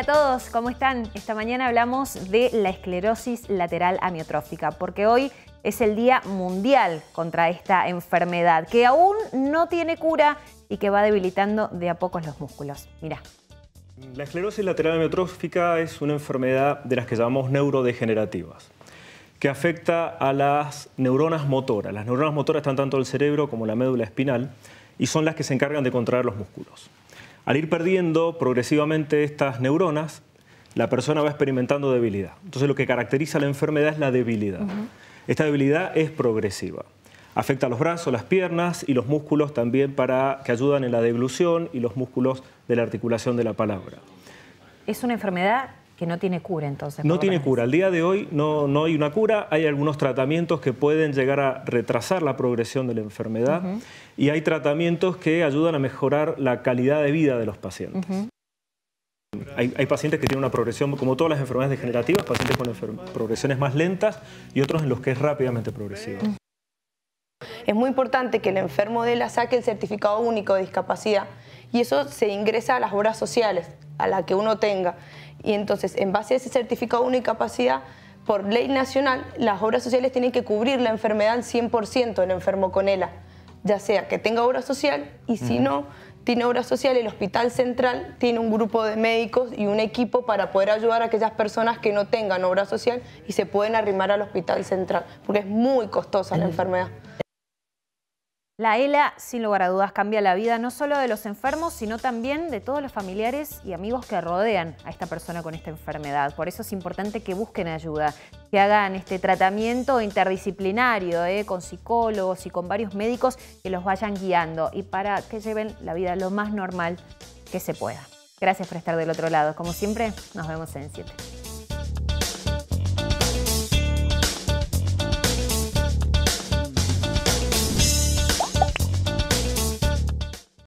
Hola a todos, ¿cómo están? Esta mañana hablamos de la esclerosis lateral amiotrófica, porque hoy es el Día Mundial contra esta enfermedad, que aún no tiene cura y que va debilitando de a pocos los músculos. Mirá. La esclerosis lateral amiotrófica es una enfermedad de las que llamamos neurodegenerativas, que afecta a las neuronas motoras. Las neuronas motoras están tanto en el cerebro como en la médula espinal y son las que se encargan de contraer los músculos. Al ir perdiendo progresivamente estas neuronas, la persona va experimentando debilidad. Entonces lo que caracteriza la enfermedad es la debilidad. Esta debilidad es progresiva. Afecta a los brazos, las piernas y los músculos también que ayudan en la deglución y los músculos de la articulación de la palabra. Es una enfermedad que no tiene cura, entonces. No tiene cura. Al día de hoy no hay una cura. Hay algunos tratamientos que pueden llegar a retrasar la progresión de la enfermedad y hay tratamientos que ayudan a mejorar la calidad de vida de los pacientes. Hay pacientes que tienen una progresión, como todas las enfermedades degenerativas, pacientes con progresiones más lentas y otros en los que es rápidamente progresiva. Es muy importante que el enfermo de ELA saque el certificado único de discapacidad y eso se ingresa a las obras sociales, a la que uno tenga. Y entonces, en base a ese certificado único de discapacidad, por ley nacional, las obras sociales tienen que cubrir la enfermedad al 100% del enfermo con ELA, ya sea que tenga obra social y si no tiene obra social, el Hospital Central tiene un grupo de médicos y un equipo para poder ayudar a aquellas personas que no tengan obra social y se pueden arrimar al Hospital Central, porque es muy costosa la enfermedad. La ELA, sin lugar a dudas, cambia la vida no solo de los enfermos, sino también de todos los familiares y amigos que rodean a esta persona con esta enfermedad. Por eso es importante que busquen ayuda, que hagan este tratamiento interdisciplinario, con psicólogos y con varios médicos que los vayan guiando y para que lleven la vida lo más normal que se pueda. Gracias por estar del otro lado. Como siempre, nos vemos en 7.